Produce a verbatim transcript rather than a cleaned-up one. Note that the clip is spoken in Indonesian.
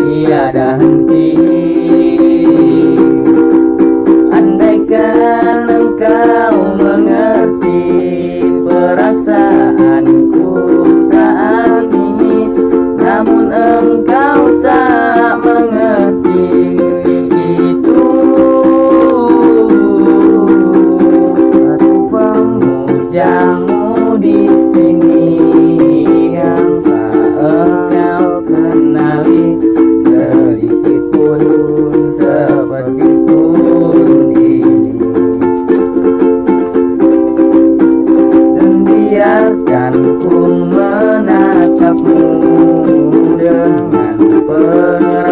tiada henti. Andaikan engkau mengerti perasaanku saat ini, namun engkau tak mengerti itu. Aku pemujamu di sini yang tak engkau kenali sedikit pun, seperti pun ini. Dan biarkan ku menatapmu dengan perasaan